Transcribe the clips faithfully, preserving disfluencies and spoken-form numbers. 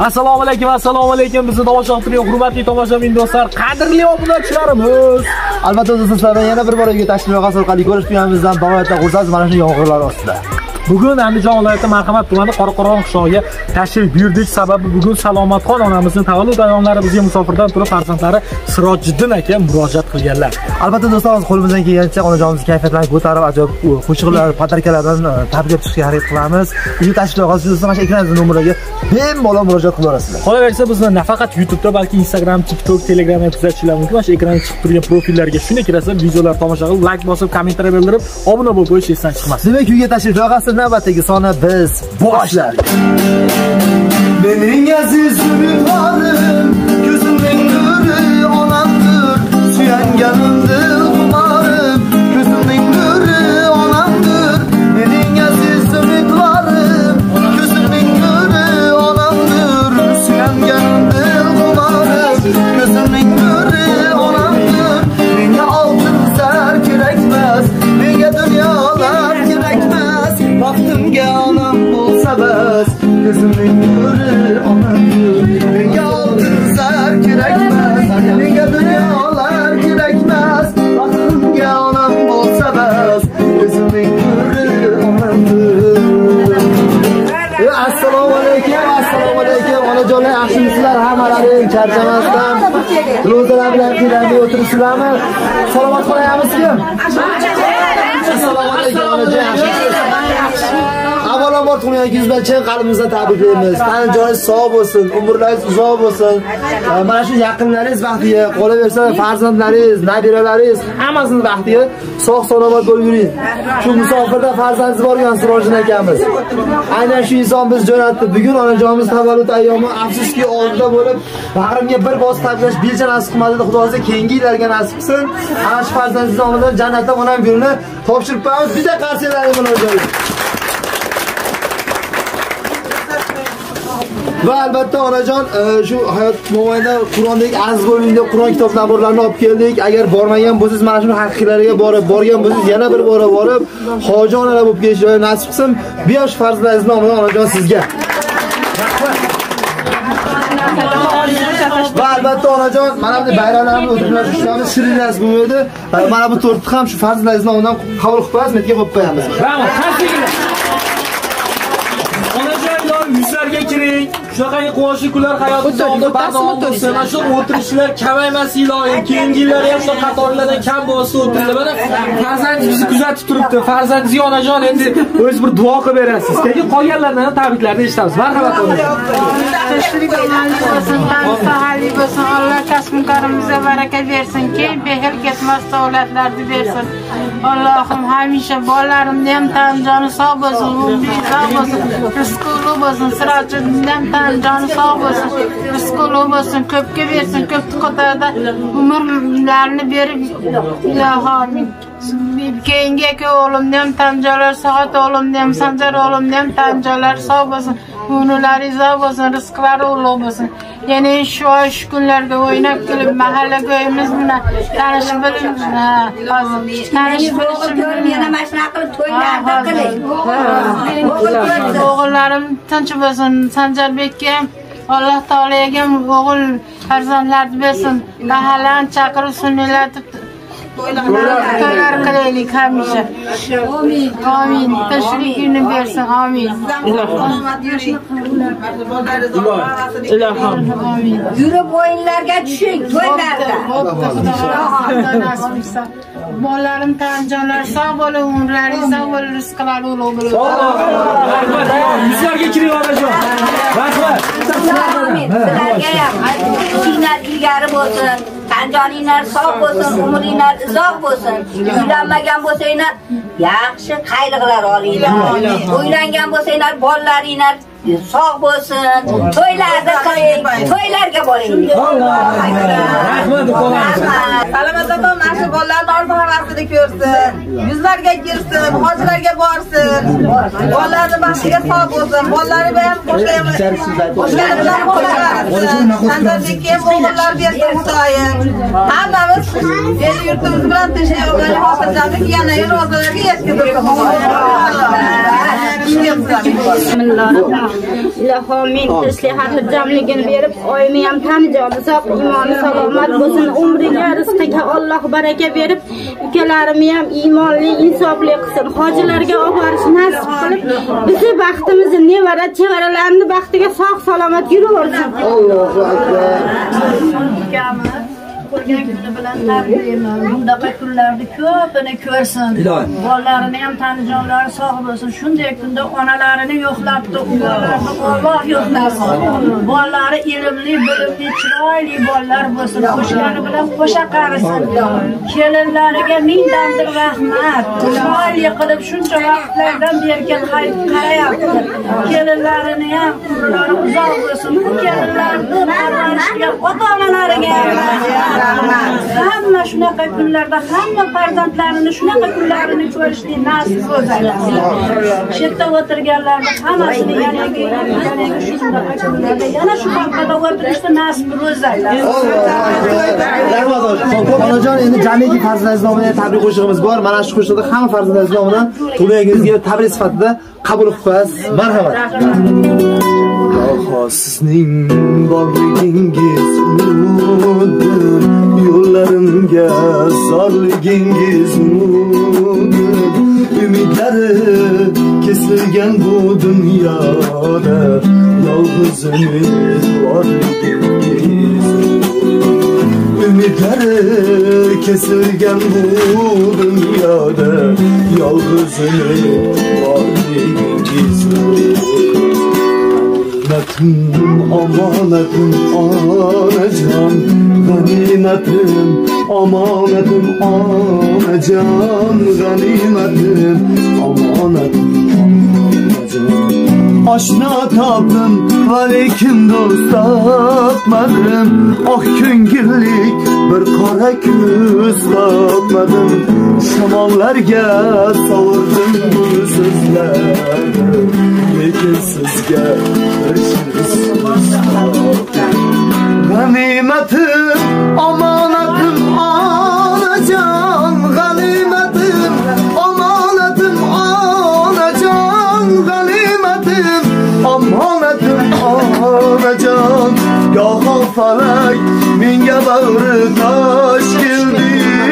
Assalomu alaykum, assalomu alaykum. Bizni tomosha qilib turgan hurmatli tomoshabin do'stlar, qadrli obunachilarimiz. Albatta do'stlar, yana bir bor uyga tashrif buyurgan orqali ko'rishganimizdan bag'oyatda xursandmiz mana shu yomg'irlar ostida. Bugun Andijon viloyati Marhamat tumani Qoraqo'rg'on qishlog'iga tashrif buyurdik. Sababi bugun Salomatxon onamizning tavallud ayyomlari bizga musofirdan turib farzandlari Sirojiddin aka murojaat qilganlar. Albatta do'stlar, qo'limizdan kelgancha onajonimizning kayfiyatlarini ko'tarib, ajoyib qo'shiqlar, podarkalardan tabrikab chiqishga harakat qilamiz. Uyga tashrif buyurgan do'stlar, mana shu ekranimizning nomeriga bemalol murojaat qila olasizlar. Qolaversa, bizni nafaqat YouTube'da, balki Instagram, TikTok, Telegramda kuzatishingiz mumkin. Mana shu ekranda chiqib turgan profillarga shuni kirasiz, videolar tomosha qilib, like bosib, kommentariy bildirib, obuna bo'lib qo'yish esdan chiqmasin. Demak, uyga tashrif buyurgan navbatdagi soni biz boshladik. Mening aziz umidlarim, ko'zimning nuri onamdir, suyanganimdir umarim, ko'zimning nuri onamdir. Mening aziz umidlarim, ko'zimning nuri onamdir, suyanganimdir umarim, ko'zimning nuri onamdir. Menga oltin zar kerakmas, menga dunyolar kerakmas. Baxtimga onam bo'lsa bas, ko'zimning nuri onamdir. Menga oltin zar kerakmas, menga dunyolar kerakmas. Baxtimga onam bo'lsa bas, ko'zimning nuri onamdir. Assalomu alaykum, assalomu alaykum. Onajonlar, yaxshimisizlar? Hammalaring charchamasdan ro'zalar bilan qiynalmay o'tiribsizlarmi? Salomat qolayapsizmi? Assalomu alaykum onajon. Avvalambor tug'ilganingiz bilan chin qalbimizdan tabriklaymiz. Tan joyingiz sog' bo'lsin, umrlaringiz uzoq bo'lsin. Mana shu yaqinlaringiz baxtiga, qolaversa farzandlaringiz, nabiralaringiz hammasini baxtiga sog' salomat bo'lib yuring. Shu musofirda farzandingiz borgan Sirojiddin akamiz. Aynan shu inson biz jo'natdi. Bugun onajonimiz tavallud ayyomi, afsuski oldida bo'lib, bag'rimga bir bosib tabriklash belcha nasib qilmadi. Xudo xohlasa keyingi yillarga nasib qilsin. Ana shu farzandingiz nomidan jannatda onam yo'lini topshirib qo'yamiz. Bitta qarsiyalaringiz bilan o'rganing. Va albatta onajon, shu hayot mobaynida Qur'ondagi aziz bo'ling deb Qur'on kitob naborlarini olib keldik. Agar bormagan bo'lsangiz, mana shu haqiqiylariga borib, borgan bo'lsangiz yana bir bora borib, hoji onalar bo'lib kelishingiz nasib qilsin. Bu yosh farzandlaringiz nomidan onajon sizga. Va albatta onajon, mana bu bayramlarni o'tkazib turamiz, shirinlasiz bo'lmaydi. Mana bu tortni ham shu farzandlaringiz nomidan qabul qilib qo'yamiz, metga qo'yib qo'yamiz. Bravo, qanchagina. Onajon, yuzlarga kiring. Shunaqangi quvonchli kunlar hayotingizda bardavom bo'lsin. Mana shu o'tirishlar kamaymasin iloyim. Keyingi yillar ham shu qatorlardan kam bo'lsa o'tiringlar. Mana farzandingizni kuzatib turibdi. Farzandingizga onajon endi o'z bir duo qilib berasiz. Keyin qolganlardan tabriklarni eshitamiz. Marhamat onajon. Sahali bo'lsin. Alloh kasb-karimizga baraka bersin. Keyin behil ketmas davlatlarni bersin. Allohim hamisha bolalarimni ham tan joni sog' bo'lsin, umri sog' bo'lsin, rizqli bo'lsin, Sirojiddin ham tan joni sog' bo'lsin, rizqli bo'lsin, ko'pga bersin, ko'p qatorda umrlarini berib ilohim. Keyingi o'g'limni ham tan joylari sog'at, o'g'limni ham Sanjar o'g'limni ham tan joylari sog' bo'lsin, umrlari sog' bo'lsin, rizqlari ulug' bo'lsin. Yana shu shu kunlarda o'ynab kelib mahalla ko'yimiz bilan tanishib bilib, tanishib bilib yana mashina qilib to'ylarda qiling. O'g'illarim tinch bo'lsin, Sanjarbekka ham Alloh taologa ham o'g'il farzandlarni bersin. Mahallani chaqirib sunnatib to'ylar qilaylik hamisha. Amin. Amin. Tashrifini bersin. Amin. Ilohim. Amin. Yurib o'yinlarga tushing to'ylarda. Bolalarim tan jonlari sog' bo'lib, umrlari sog' bo'lib, rizqlari ulug' bo'lib. Yuzlarga kiring onajon. Rahmat. Amin. Sizlarga ham ishinglar ilgari bo'lsin. Tanjoninglar sog' bo'lsin, umringlar uzoq bo'lsin. Uylanmagan bo'lsanglar, yaxshi qayliqlar olinglar. Uylangan bo'lsanglar, bolalaringlar sog' bo'lsin. To'ylarda qiling, to'ylarga boring. Rahmat o'qolamiz. Salomatlatom, mana shu bolalarni orzu havasini ko'rsin. Yuzlarga kirsin, hojilarga borsin. Bolalarni baxtiga sog' bo'lsin. Bolalari bilan boshlaymiz. Boshlaymiz boshlaymiz. Sanjarbekka ham o'g'illar bersin Xudoyim. Hammamiz el yurtimiz bilan tinchlik, xotirjamlik yana ro'zalarga yetkazib qo'yamiz. Bismillahirrahmanirrahim. Tinchlik jamligini berib, oyini ham tanijoni sog', iymoni salomat bo'lsin. Umriga, rizqiga Alloh baraka berib, ukalarimni ham iymonli, insofli qilsin. Hojilarga olib borish nasib qilib, bizni baxtimizni, nevara, chevaralarni baxtiga sog' salomat yuraversin. Allohu akbar. Qo'ygan kuni bilan tabriklayman. Bundaqa kunlarni ko'pini ko'rsin. Bolalarini ham tanijonlari sog' bo'lsin. Shunday kunda onalarini yo'qlabdi, o'g'illarni Alloh yo'qlasin. Bolalari ilmli, bilimli, chiroyli bolalar bo'lsin. Qo'shgani bilan qo'sha qarisin. Kelinlariga mingdandir rahmat. Chiroyli qilib shuncha vaqtlardan bergan qarayapti. Kelinlarini ham umrlari uzoq bo'lsin. Bu kelinlarni parvarishga ota-onalariga hamma shunaqa kunlarda hamma farzandlarini shunaqa kunlarini ko'rishni nasib qilsin. Shu yerda o'tirganlarni hammasini yana yana shunaqa kunlarda yana shu qanqada o'tirishni nasib qilsin. Rahmat aka. Onajon, endi jamiki farzandlaringiz nomidan tabrik qo'shig'imiz bor. Mana shu qo'shiqda hamma farzandlaringiz nomidan tug'ilganingizga tabrik sifatida qabul qilib qo'yasiz. Marhamat. Sizning borligingiz umuddir, yo'llarimga zorligingiz umuddir. Umidlari kesilgan bu dunyoda yolg'iz umid borligingiz. Umidlari kesilgan bu dunyoda yolg'iz umid borligingiz. Ganimetim, amanetim, anacan. Ganimetim, amanetim, anacan. Ganimetim, amanetim, anacan. Aşna tapdım, velikim dost tapmadım. Ah küngillik, bir kara küz tapmadım. Şamallarga savurdum bu sözlerdi. Lekin sizga bir so'z Ganimetim, amanetim, anacan. Ganimetim, amanetim, anacan. Ganimetim, amanetim, anacan. Goho falak menga bag'ri tosh keldi.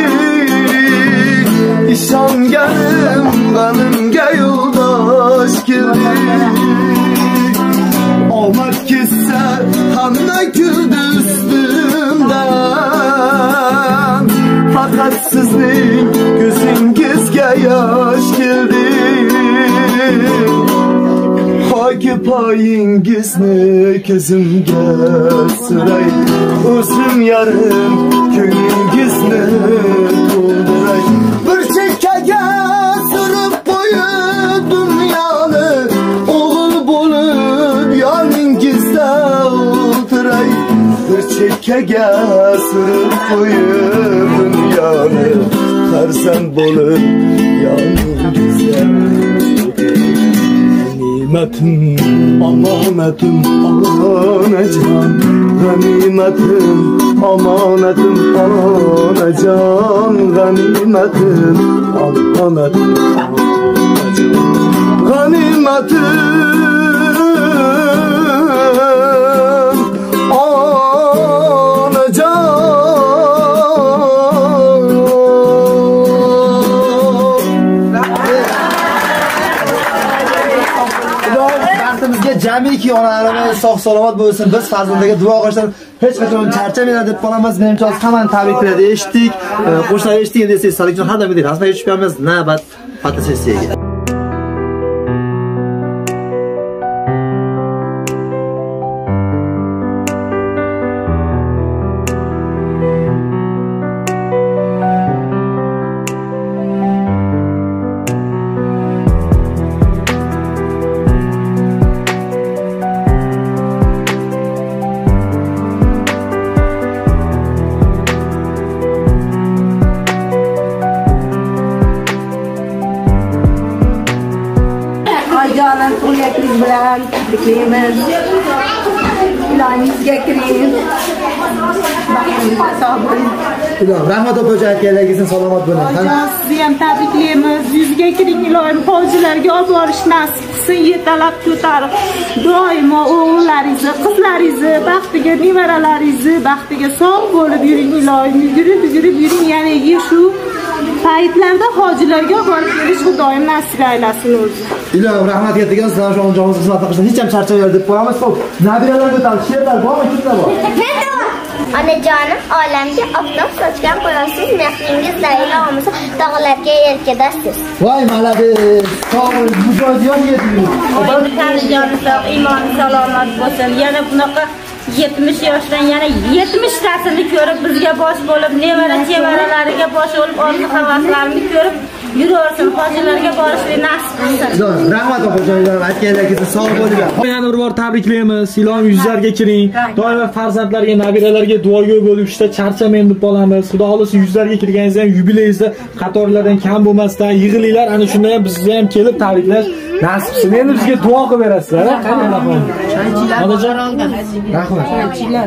İşonganim g'animga yo'ldosh keldi. Omad kessa hamma kuldi ustimdan. Faqat sizning ko'zingizga yosh keldi. Hoki poyingizni ko'zimga suray. O'zim yarim ko'nglingizni to'ldiray. Bir chekkaga surib qo'yib dunyoni, o'g'il bo'lib yoningizda o'tiray. Bir chekkaga surib qo'yib dunyoni, farzand bo'lib yoningizda Ganimetim, amanetim, anacan. Ganimetim, amanetim, anacan. Ganimetim, amanetim, anacan. Ganimetim, jamiki onalarimiz sog' salomat bo'lsin. Biz farzandlarga duo qilishdan hech qachon charchamaylar deb qolamiz. Menimcha hamma tabriklarni eshitdik, qo'shiqlar eshitdik. Endi siz Salikjon har doimgidek rasman yetishib beramiz. Navbat fotosessiyaga. Onajonim tug'ilganingiz bilan tabriklaymiz. Iloyingizga kiring. Baxtingiz sog' bo'ling. Rahmat opajon, aytganlaringizni salomat bo'ling. Onajon, sizni ham tabriklaymiz. Yuzga kiring, iloyim hojilarga olib borish nasib chiqsin, yetalab ko'tarib. Doimo o'g'illaringizni, qizlaringizni, baxtiga nevaralaringizni, baxtiga sog' bo'lib yuring, ilohim. Yurib, yurib yuring, yana shu paytlarda hojilarga borib kelish Xudoyim nasib aylasin o'zi. Ilohim rahmat aytgan, sizlar shu jonimiz xizmat qilishdan hech ham charchamaylar deb qo'yamiz. Xo'p, nabiralarga o'tamiz. She'rlar bormi, kimlar bor? Onajonim olamga oftob sochgan qo'yasiz, mehringiz Laylo olmasa tog'larga yelkadasiz. Voy malades, sog' bo'ling, mujohidjon yeting. Onajonim sog', iymoni salomat bo'lsin. Yana bunaqa yetmish yoshdan yana yetmish tasini ko'rib bizga bosh bo'lib, nevara chevaralariga bosh bo'lib, orzu havaslarini ko'rib yuraversin, hojilarga borishni nasib qilsin. Rahmat opajonim, aytganlaringizni sog' bo'linglar. Yana bir bor tabriklaymiz. Ilohim yuzlarga kiring. Doimo farzandlarga, nabiralarga duogo'y bo'lib ishda charchamayman deb qolamiz. Xudo xolasa yuzlarga kirganingizda ham yubileyingizda qatorlardan kam bo'lmasdan yig'ilinglar. Ana shunda ham bizga ham kelib tabriklash nasib qilsin. Endi bizga duo qilib berasizlar, ha? Qanday bo'ladi? Onajon rahmat. Chanchilar.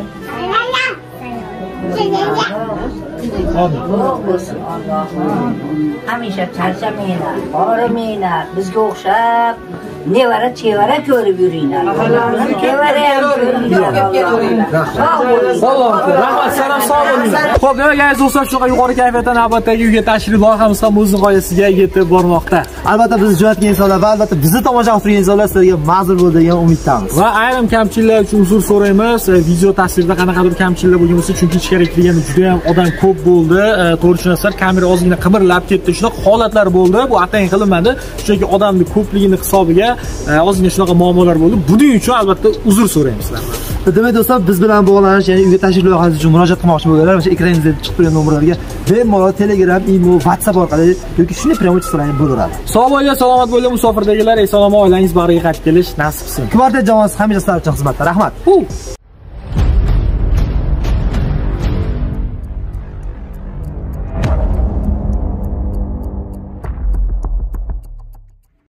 Hamisha charchamaylar, og'rimanglar, bizga o'xshab nevara chevara ko'rib yuringlar. Nevara ham ko'rib yuringlar. Rahmat, salom, sog' bo'linglar. Xo'p, nima gayiz do'stlar, shunaqa yuqori kayfiyatdan navbatdagi uyga tashrif loyihamiz ham o'z g'oyasiga yetib bormoqda. Albatta bizni jo'natgan insonlar va albatta bizni tomosha qilib turgan insonlar sizlarga ma'zur bo'ldi degan umiddamiz. Va ayrim kamchiliklar uchun uzr so'raymiz. Video tasvirda qanaqadir kamchiliklar bo'lgan bo'lsa, chunki ichkariga kirganda juda ham odam ko'p bo'ldi. To'g'ri tushunasizlar, kamera ozgina qimirlab ketdi. Shunaqa holatlar bo'ldi. Bu atayin qilinmadi. Chunki odamning ko'pligini hisobiga ozgina shunaqa muammolar bo'ldi. Buning uchun albatta uzr so'raymiz sizlardan. Demak do'stlar, biz bilan bog'lanish, ya'ni uyga tashrif loyihasi uchun murojaat qilmoqchi bo'lganlar, mana shu ekraningizda chiqib turgan nomerlarga bemalol Telegram, imo, WhatsApp orqali yoki shunday prямой chiqsalar bo'laveradi. Sog' bo'ling, salomat bo'ling, musofirdagilar, eson-omon oilangiz bag'riga qaytib kelish nasib qilsin. Kvartet jamoasi hamisha sizlar uchun xizmatda. Rahmat.